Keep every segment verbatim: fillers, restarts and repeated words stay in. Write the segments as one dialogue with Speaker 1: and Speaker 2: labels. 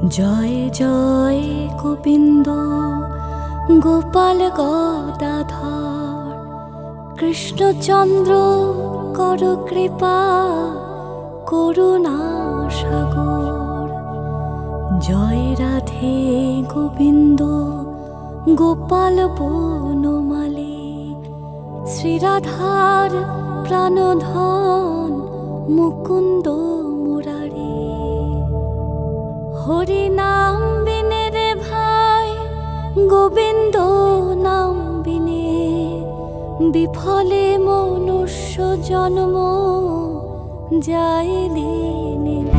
Speaker 1: জয় জয় গোবিন্দ গোপাল গদাধর কৃষ্ণচন্দ্র কর কৃপা করুণা সাগর। জয় রাধে গোবিন্দ গোপাল বনমালী শ্রীরাধার প্রাণধন মুকুন্দ মুরারি। হরি নাম বিনে রে ভাই গোবিন্দ নাম বিনে বিফলে মনুষ্য জন্ম যায় দিনে দিনে।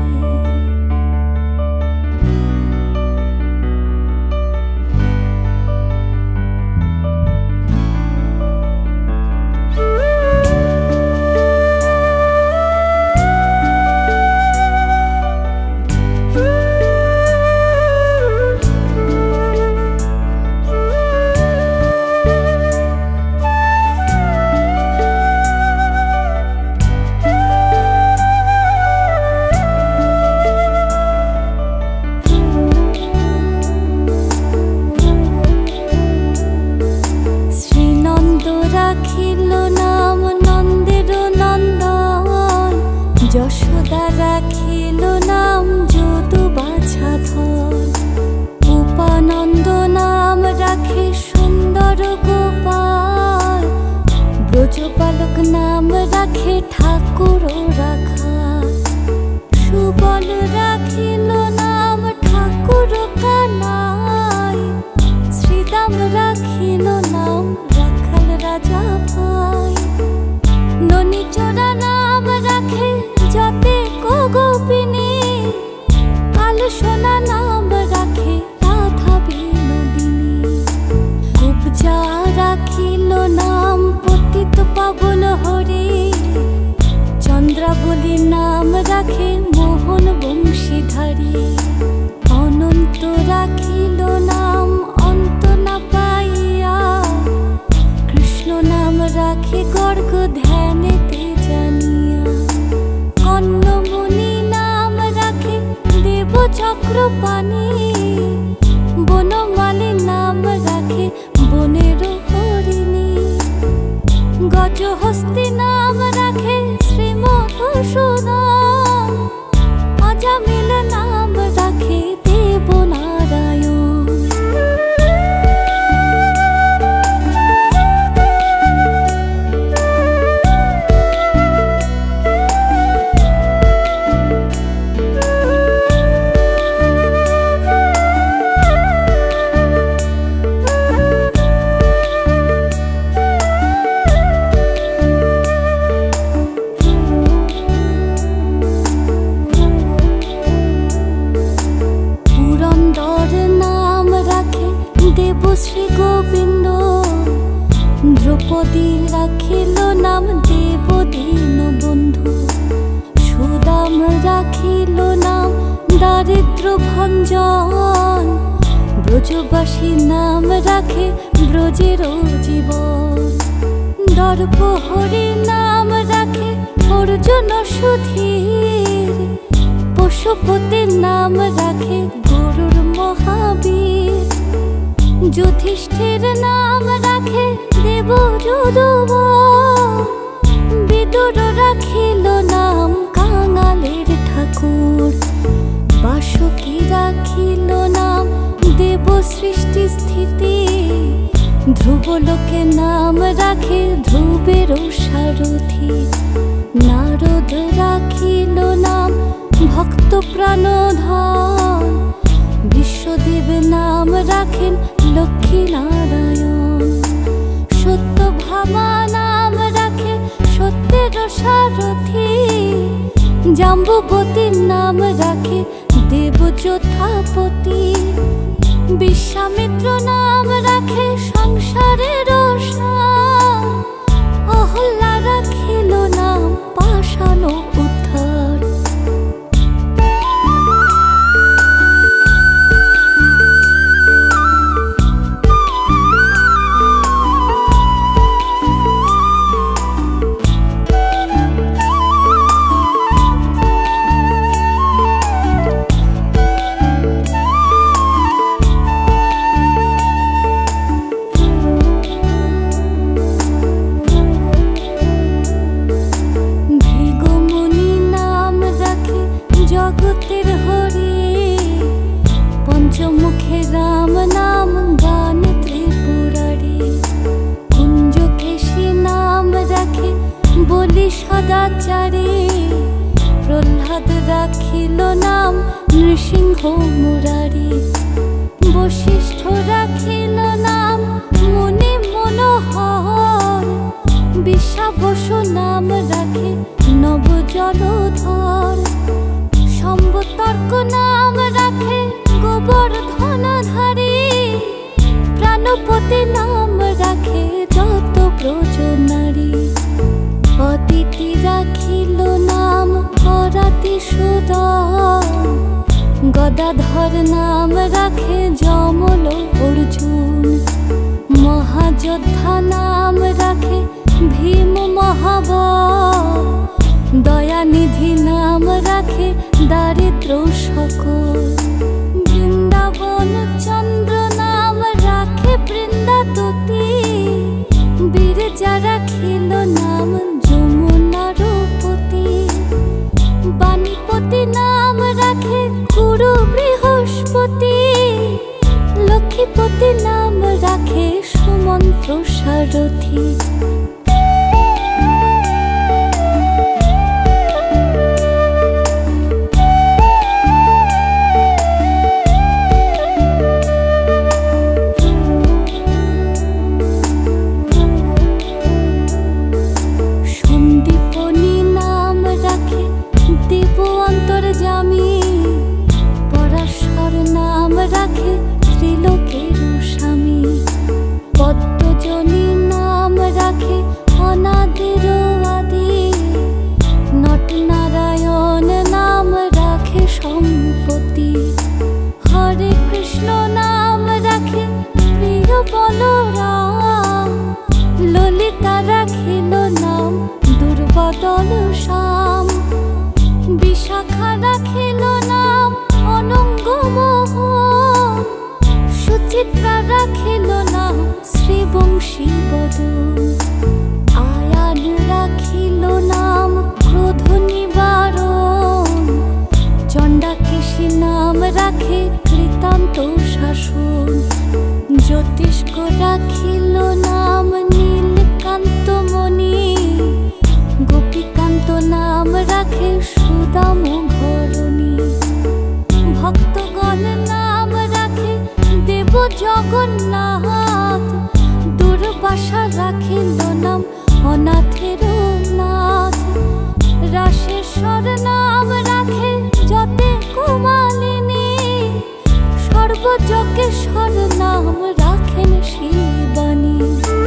Speaker 1: যশোদা রাখিল নাম যদু বাছাধর। উপানন্দ নাম রাখে সুন্দর গোপাল। ব্রজবালক নাম রাখে ঠাকুর রাখা। সুবল রাখিল নাম ঠাকুর কানাই। শ্রীদাম রাখিল নাম রাখাল রাজা ভাই। ননীচরা নাম রাখে যাতে কো গোপিনী। কাল সোনা নাম রাখে রাধা বিনোদিনী। গুপ্জা রাখিল নাম পতিত পাবন হরি। চন্দ্রাবলী নাম রাখে মোহন বংশীধারী। অনন্ত রাখিল নাম অন্ত না পাইয়া। কৃষ্ণ নাম রাখে গর্গ ধ্যানেতে জানিয়া। কর্ণমুনি নাম রাখে দেব চক্রপাণি। বনমালী নাম রাখে বনের হরিণী। গজহস্তি নাম রাখে শ্রীমধুসূদন। অজামিল নাম রাখে দেবনারায়ণ। শ্রী গোবিন্দ। দ্রৌপদী রাখিল নাম দেব দীন বন্ধু। সুদাম রাখিল নাম দারিদ্র ভঞ্জন। ব্রজবাসী নাম রাখে ব্রজের জীবন। দর্পহরি নাম রাখে অর্জুন সুধীর। পশুপতির নাম রাখে গরুর মহাবীর। যুধিষ্ঠির নাম রাখে দেব যদুব। বিদুর রাখিল নাম কাঙালের ঠাকুর। বাসুকী রাখিল নাম দেব সৃষ্টি স্থিতি। ধ্রুবলোকে নাম রাখে ধ্রুবের সারথি। নারদ রাখিল নাম ভক্ত প্রাণধন। বিশ্বদেব নাম রাখেন লক্ষ্মী নারায়ণ। সত্যভামা নাম রাখে সত্যের সারথি। জাম্বুবতীর নাম রাখে দেব যথাপতি। বিশ্বামিত্র নাম রাখে সংসারের সার। অহল্যা রাখিল নাম পাষাণ উদ্ধার। সদাচারী, প্রহ্লাদ রাখিল নাম নৃসিংহ মুরারি, বশিষ্ঠ রাখিল নাম মুনি মনোহর, বিশ্বাবসু নাম রাখে নব জলধর, সম্বতর্ক নাম রাখে গোবর্ধনধারী, প্রাণপতি নাম রাখে যত ব্রজনারী, অদিতি রাখিল নাম অরাতি সুদন, গদাধর নাম রাখে যমল অর্জুন, মহাযোদ্ধা নাম রাখে ভীম মহাবল, দয়ানিধি নাম রাখে দারিদ্র সকল, বৃন্দাবন চন্দ্র নাম রাখে বৃন্দাততী, বিরজা রাখিল নাম যমুনারপতি, বাণীপতি নাম রাখে গুরু বৃহস্পতি, লক্ষ্মীপতি নাম রাখে সুমন্ত্র সারথি। রাখে ত্রিলোকের স্বামী, পদ্মজনী নাম রাখে অনাদির আদি, নটনারায়ণ নাম রাখে সম্পত্তি, হরে কৃষ্ণ নাম রাখে প্রিয় বলরাম, ললিতা রাখিল নাম দুর্বদল শ্যাম, বিশাখা রাখিল নাম অনঙ্গ মোহন, সুচিত্রা রাখিল নাম শ্রীবংশী বদন, আয়ান রাখিল নাম ক্রোধ নিবারণ, চণ্ডাকেশী নাম রাখে কৃতান্ত শাসন, জ্যোতিষ্ক রাখিল নাম নীলকান্ত মণি, গোপীকান্ত নাম রাখে সুদাম ঘরণী, ভক্তগণ নাম রাখে দেব জগন্নাথ, দুর্বাসা রাখিল নাম অনাথের নাথ, রাশেশ্বর নাম রাখে যতে কুমালিনী, সর্বযজ্ঞেশ্বর নাম রাখেন শিবানী।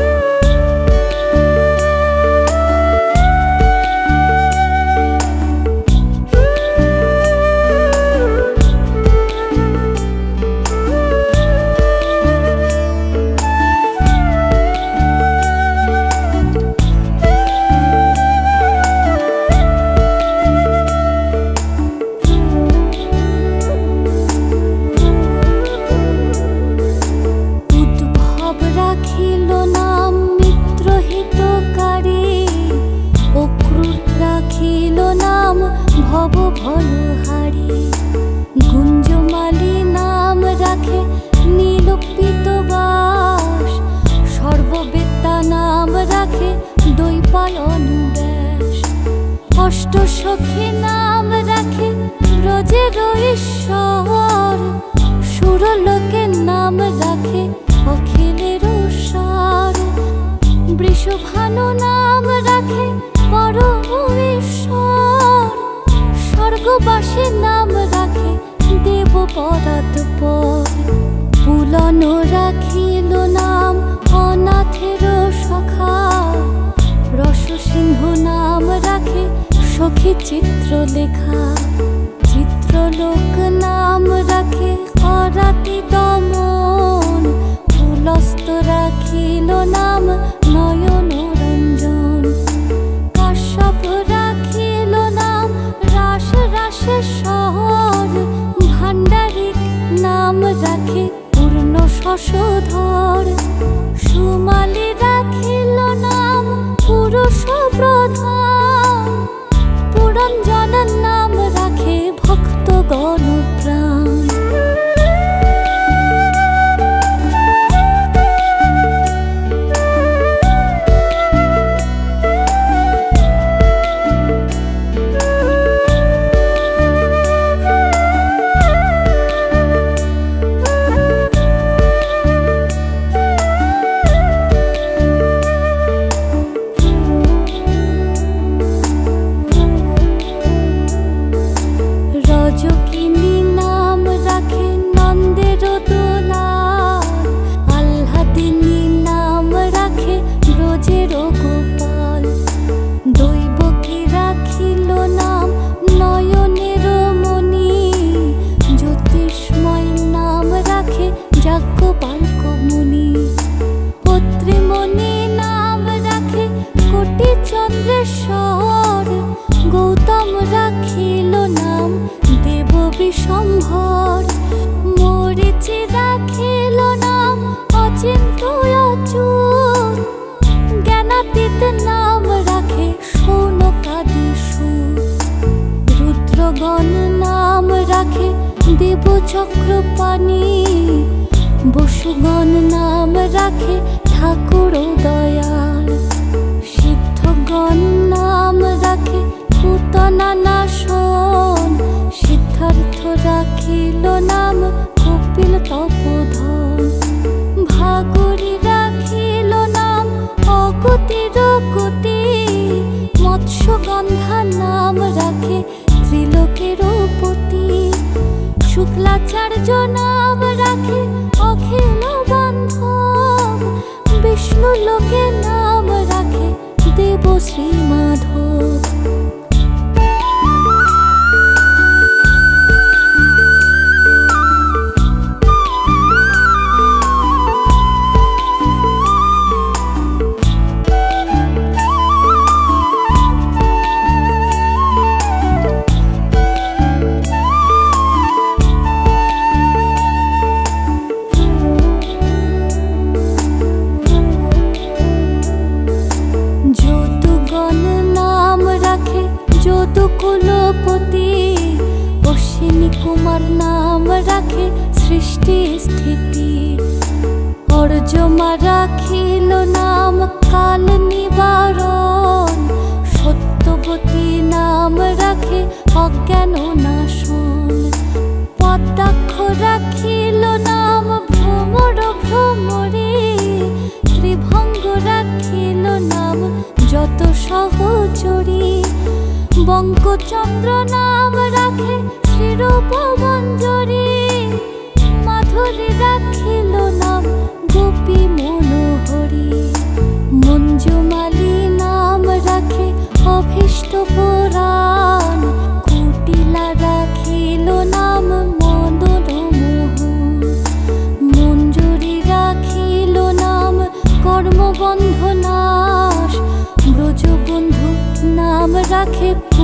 Speaker 1: ভব ভয়হারি, গুঞ্জমালী নাম রাখে নীলপিত বাস, সর্ববেত্তা নাম রাখে দৈপায়ন ব্যাস, অষ্টসখী নাম রাখে ব্রজের ঈশ্বর, সুরলোকের নাম রাখে অখিলের সার, বৃষভানু নাম রাখে পরম ঈশ্বর, স্বর্গবাসীর নাম রাখে দেব পরাৎপর, পুলন রাখিল নাম অনাথের সখা, রসসিন্ধু নাম রাখে সখী চিত্রলেখা, চিত্রলোক নাম রাখে অরাতি দমন, পুলস্ত রাখিল নাম নয়ন রঞ্জন, কাশ্যপ রাখিল নাম রাস রাসেশ্বর, ভাণ্ডারিক নাম রাখে পূর্ণ শশধর, সুমালী রাখিল নাম পুরুষ প্রধান, পুরঞ্জন নাম রাখে ভক্তগণ প্রাণ। চক্রপাণি, বসুগণ নাম রাখে ঠাকুর দয়াল, সিদ্ধগণ নাম রাখে পুতনা নাশন, সিদ্ধার্থ রাখিল নাম কপিল তপোধন, ভাগরী রাখিল নাম অগতির গতি, মৎস্যগন্ধা নাম রাখে ত্রিলোকের পতি, শুক্লাচার্য নাম রাখে অখিল বান্ধব, বিষ্ণু লোকে নাম রাখে দেবশ্রী মাধব। কুলপতি, অশ্বিনী কুমার নাম রাখে সৃষ্টি স্থিতি, অর্জমা রাখিল নাম কাল নিবারণ, সত্যবতী নাম রাখে অজ্ঞান নাশন, পদ্মাক্ষ রাখিল নাম ভ্রমর ভ্রমরে, ত্রিভঙ্গ রাখিল নাম যত সহচরী, বঙ্কচন্দ্র নাম রাখে শ্রীরূপ মঞ্জরী, মাধুরী রাখিল নাম গোপী মনোহরী, মঞ্জুমালী নাম রাখে অভীষ্ট পুরাণ, কুটিলা রাখিল নাম মদন মোহন, মঞ্জুরী রাখিল নাম কর্মবন্ধ নাশ, ব্রজবন্ধু নাম রাখে